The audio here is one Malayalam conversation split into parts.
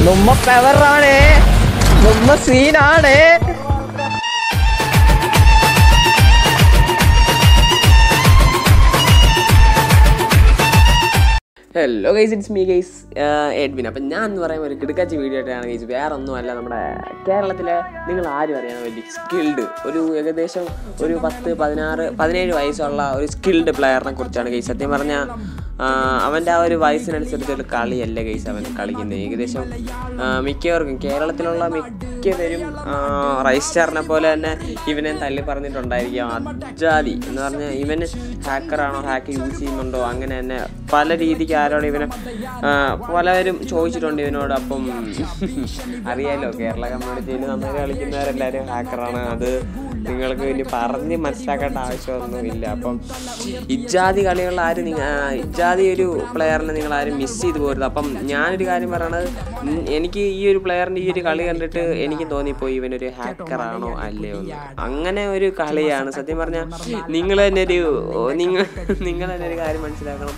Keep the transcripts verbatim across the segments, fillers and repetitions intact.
നമ്മ പവറാണ്, നമ്മ സീനാണ്. Hello guys, it's me guys Edwin. അപ്പം ഞാൻ എന്ന് പറയുമ്പോൾ ഒരു കിടക്കാച്ചി വീഡിയോ ആയിട്ടാണ് ഗൈസ്. വേറെ ഒന്നുമല്ല, നമ്മുടെ കേരളത്തിലെ നിങ്ങൾ ആരും അറിയാൻ വേണ്ടി സ്കിൽഡ് ഒരു ഏകദേശം ഒരു പത്ത് പതിനാറ് പതിനേഴ് വയസ്സുള്ള ഒരു സ്കിൽഡ് പ്ലെയറിനെ കുറിച്ചാണ് ഗൈസ്. സത്യം പറഞ്ഞാൽ അവൻ്റെ ആ ഒരു വയസ്സിനനുസരിച്ചൊരു കളിയല്ല ഗൈസ് അവൻ കളിക്കുന്നത്. ഏകദേശം മിക്കവർക്കും കേരളത്തിലുള്ള മിക്കവരും റൈസ്റ്റാറിനെ പോലെ തന്നെ ഇവനെ തല്ലി പറഞ്ഞിട്ടുണ്ടായിരിക്കാം. അജാതി എന്ന് പറഞ്ഞാൽ ഇവന് ഹാക്കറാണോ, ഹാക്ക് യൂസ് ചെയ്യുന്നുണ്ടോ, അങ്ങനെ തന്നെ പല രീതിക്ക് ആരോട് ഇവനെ പലവരും ചോദിച്ചിട്ടുണ്ട് ഇവനോട്. അപ്പം അറിയാലോ, കേരള കമ്മ്യൂണിറ്റിയിൽ നന്നായി കളിക്കുന്നവരെല്ലാവരും ഹാക്കറാണ്. അത് നിങ്ങൾക്ക് ഇനി പറഞ്ഞ് മനസ്സിലാക്കേണ്ട ആവശ്യമൊന്നുമില്ല. അപ്പം ഇജാതി കളികളിൽ ആരും ഇജാതി ഒരു പ്ലെയറിനെ നിങ്ങൾ ആരും മിസ് ചെയ്ത് പോരുത്. അപ്പം ഞാനൊരു കാര്യം പറയണത്, എനിക്ക് ഈ ഒരു പ്ലെയറിൻ്റെ ഈ ഒരു കളി കണ്ടിട്ട് എനിക്ക് തോന്നിപ്പോയി ഇവനൊരു ഹാക്കറാണോ അല്ലയോ എന്ന്. അങ്ങനെ ഒരു കളിയാണ് സത്യം പറഞ്ഞാൽ. നിങ്ങൾ തന്നെ ഒരു നിങ്ങൾ നിങ്ങൾ തന്നെ ഒരു കാര്യം മനസ്സിലാക്കണം,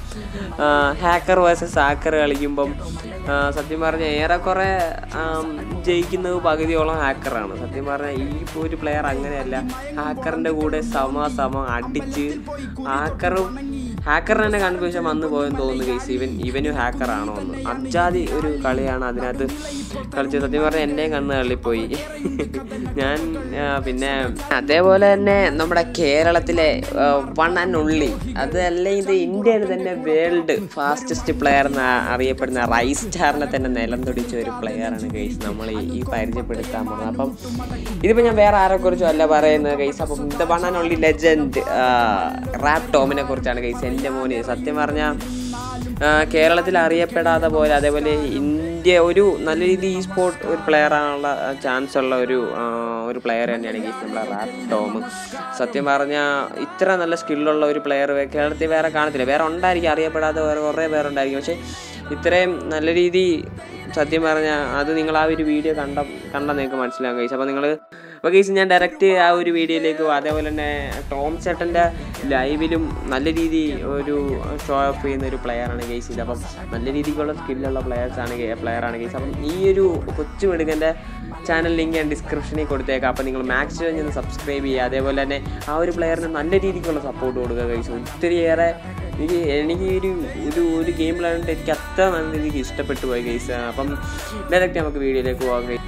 ഹാക്കർ വേഴ്സസ് ഹാക്കർ കളിക്കുമ്പം സത്യം പറഞ്ഞാൽ ഏറെക്കുറെ ജയിക്കുന്നത് പകുതിയോളം ഹാക്കറാണ്. സത്യം പറഞ്ഞാൽ ഈ ഒരു പ്ലെയർ അങ്ങനെയല്ല, ഹാക്കറിൻ്റെ കൂടെ സമ സമ അടിച്ച് ഹാക്കറും ഹാക്കറിന് തന്നെ കൺഫ്യൂഷൻ വന്നു പോയെന്ന് തോന്നുന്നു ഗൈസ്. ഇവൻ ഇവനും ഹാക്കറാണോ എന്ന്. അജാതി ഒരു കളിയാണ് അതിനകത്ത് കളിച്ചത്. സത്യം പറഞ്ഞാൽ എൻ്റെയും കണ്ണ് തള്ളിപ്പോയി ഞാൻ. പിന്നെ അതേപോലെ തന്നെ നമ്മുടെ കേരളത്തിലെ വൺ ആൻഡ് ഒൺലി, അതല്ല ഇത് ഇന്ത്യയിൽ തന്നെ വേൾഡ് ഫാസ്റ്റസ്റ്റ് പ്ലെയർ എന്ന് അറിയപ്പെടുന്ന റൈസ് സ്റ്റാറിനെ തന്നെ നിലം തൊടിച്ച ഒരു പ്ലെയറാണ് ഗൈസ് നമ്മൾ ഈ പരിചയപ്പെടുത്താൻ പോകുന്നത്. അപ്പം ഇതിപ്പോൾ ഞാൻ വേറെ ആരെക്കുറിച്ചും അല്ല പറയുന്നത് ഗൈസ്. അപ്പം the one and only legend rap ടോമിനെ കുറിച്ചാണ് ഗൈസ്. എൻ്റെ മോന് സത്യം പറഞ്ഞാൽ കേരളത്തിൽ അറിയപ്പെടാതെ പോലെ, അതേപോലെ ഇന്ത്യ ഒരു നല്ല രീതിയിൽ ഈ സ്പോർട്ട് ഒരു പ്ലെയർ ആണുള്ള ചാൻസ് ഉള്ള ഒരു ഒരു പ്ലെയർ തന്നെയാണ് ഗൈസ് നമ്മുടെ റാപ്പ് ടോം. സത്യം പറഞ്ഞാൽ ഇത്ര നല്ല സ്കില്ലുള്ള ഒരു പ്ലെയർ കേരളത്തിൽ വേറെ കാണത്തില്ല. വേറെ ഉണ്ടായിരിക്കും, അറിയപ്പെടാതെ വേറെ കുറേ പേരുണ്ടായിരിക്കും. പക്ഷേ ഇത്രയും നല്ല രീതി സത്യം പറഞ്ഞാൽ അത് നിങ്ങൾ ആ ഒരു വീഡിയോ കണ്ട കണ്ടാൽ നിങ്ങൾക്ക് മനസ്സിലാകും ഗൈസ്. അപ്പോൾ നിങ്ങൾ അപ്പോൾ ഗൈസ് ഞാൻ ഡയറക്റ്റ് ആ ഒരു വീഡിയോയിലേക്ക് പോകും. അതേപോലെ തന്നെ ടോം ചേട്ടൻ്റെ ലൈവിലും നല്ല രീതി ഒരു ഷോ ഓഫ് ചെയ്യുന്ന ഒരു പ്ലെയറാണ് ഗൈസ് ഇത്. അപ്പം നല്ല രീതിക്കുള്ള സ്കില്ലുള്ള പ്ലെയേഴ്സാണ് പ്ലെയറാണ് ഗൈസ്. അപ്പം ഈ ഒരു കൊച്ചു മെടുക്കൻ്റെ ചാനൽ ലിങ്ക് ഞാൻ ഡിസ്ക്രിപ്ഷനിൽ കൊടുത്തേക്കാം. അപ്പോൾ നിങ്ങൾ മാക്സിമം ഒന്ന് സബ്സ്ക്രൈബ് ചെയ്യുക. അതേപോലെ തന്നെ ആ ഒരു പ്ലെയറിന് നല്ല രീതിക്കുള്ള സപ്പോർട്ട് കൊടുക്കുക ഗൈസ്. ഒത്തിരിയേറെ എനിക്ക് എനിക്ക് ഒരു ഒരു ഒരു ഗെയിമിലായിട്ട് എനിക്ക് അത്ര നല്ല രീതിക്ക് ഇഷ്ടപ്പെട്ടു പോയി ഗൈസ്. അപ്പം ഡയറക്റ്റ് നമുക്ക് വീഡിയോയിലേക്ക് പോകാം ഗൈസ്.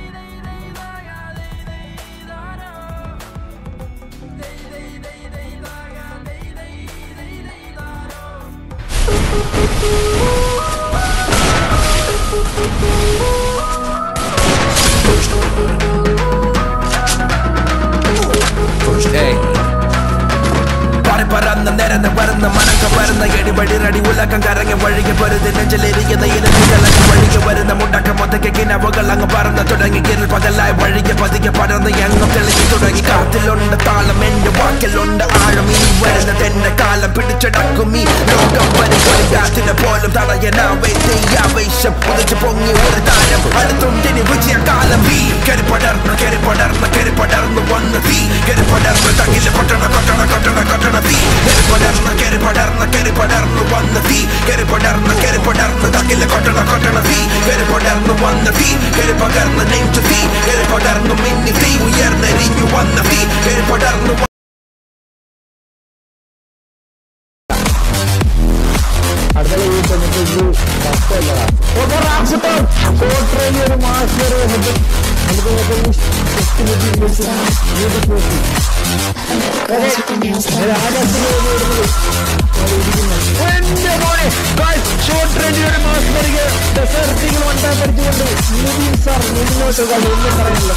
പറന്ന് നിരന്ന് വരുന്ന മനക്ക വരുന്ന എടിപടി റടി ഉലക്കം കറങ്ങി വഴിക്ക് പൊരുതി നെഞ്ചിലിരിക്കുന്ന ഇലഞ്ഞികളങ്ങ് വഴിക്ക് വരുന്ന മുണ്ടക്കം ഒത്തയ്ക്ക് കിനവുകൾ അങ്ങ് പറന്ന് തുടങ്ങി കിരൽ പകലായി വഴിക്ക് പതിക്കെ പടർന്ന് എങ്ങും തെളിഞ്ഞു തുടങ്ങി. കാറ്റിലുണ്ട് താളം, എന്റെ വാക്കിലുണ്ട് ആഴം. ഈ വരുന്നത് എന്റെ കാലം പിടിച്ചടക്കും ഈ ലോകം വരും. കാറ്റിനെ പോലും തടയനാവേശം ഉദിച്ചു പൊങ്ങി ഒരു താരം. അടുത്തുണ്ടിനി വിജയകാലം. തീ കരി പടർന്ന് കരി പടർന്ന് കരി പടർന്ന് വന്ന് തീ കരി പടർന്ന് തകില് കൊട്ടണ കൊട്ടണ കൊട്ടണ കൊട്ടണ തീ കരി പടർന്ന് കരി പടർന്ന് കരി പടർന്ന് വന്ന് തീ കരി പടർന്ന് കരി പടർന്ന് തകില് കൊട്ടണ കൊട്ടണ തീ കരി പടർന്ന് വന്ന് തീ കരി പകർന്ന് നെഞ്ചു തീ കരി പടർന്നു മിന്നി തീ ഉയർന്നെരിഞ്ഞു വന്ന തീ കരി പടർന്നു. ഒരു മാസ്റ്റർ വണ്ടാൻ പഠിച്ചുകൊണ്ട് സാർ മുന്നോട്ട് കളി ഒന്നും പറയാനില്ല.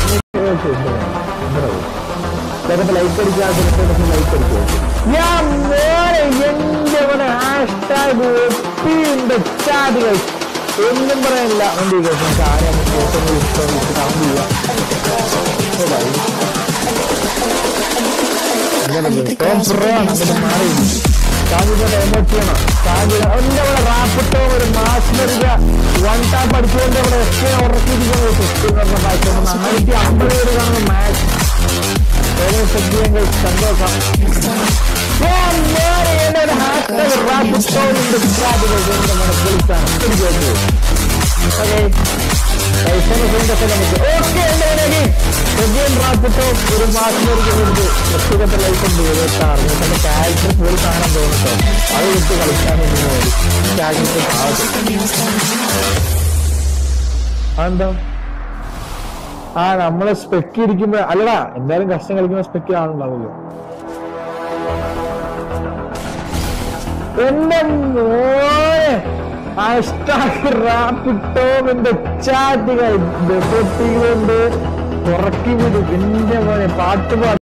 ലൈക്ക് അടിക്കുക, ലൈക്ക് അടിക്കുക. ഞാൻ വേറെ എന്റെ പോലെ ഹാഷ്ടാഗ് ഒപ്പിയുണ്ട് ചാടുകൾ ഒന്നും പറയാനില്ല. വണ്ടി നമുക്ക് ആരെയാണ് ഫോട്ടോ ഇഷ്ടം കൗണ്ട് ചെയ്യുക. മാറി താങ്കളുടെ എമോട്ട് ചെയ്യണം. താങ്കൾ എന്റെ പോലെ റാപ്പിട്ടോ ഒരു മാസ്മരിക വൺ ടാപ്പ് അടിച്ചുകൊണ്ട് അവിടെ എത്ര ഉറക്കിയിരിക്കുന്നത് ആയിരത്തി അമ്പത് പേര് കാണുന്ന മാച്ച് ഏറെ സദ്യങ്ങൾ സന്തോഷം. റാപ്പിട്ടോ വിളിച്ചാണ്. ഓക്കെ ഒരു മാസത്തിലേക്ക് വ്യക്തിഗത ലൈഫ് ഉണ്ട് എഴുപത്താറ് നിങ്ങളുടെ ക്യാരക്ടർ പോയി കാണാൻ തോന്നുട്ടോ അത് വിട്ട് കളിക്കാൻ അതെന്താ ആ നമ്മളെ സ്പെക്ക് ഇരിക്കുമ്പോ അല്ലടാ എന്തായാലും കഷ്ടം കളിക്കുമ്പോ സ്പെക്ക് ആളുണ്ടാവുമല്ലോ എന്റെ മോനെ റാപ്പിട്ടോമിന്റെ ചാറ്റുകൾ ഡെപ്പോട്ടികളുണ്ട് ഉറക്കി വിടും എന്റെ മോനെ പാട്ട് പാടും